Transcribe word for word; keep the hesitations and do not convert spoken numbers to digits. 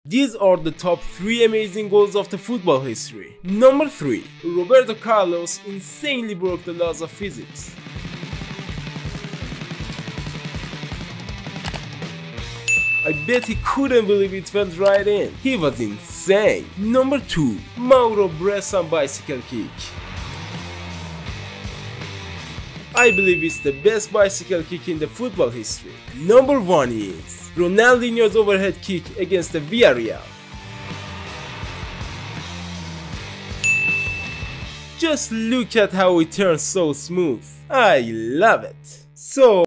These are the top three amazing goals of the football history. Number three. Roberto Carlos insanely broke the laws of physics. I bet he couldn't believe it went right in. He was insane. Number two. Mauro Bressan bicycle kick. I believe it's the best bicycle kick in the football history. Number one is Ronaldinho's overhead kick against the Villarreal. Just look at how it turns so smooth. I love it. So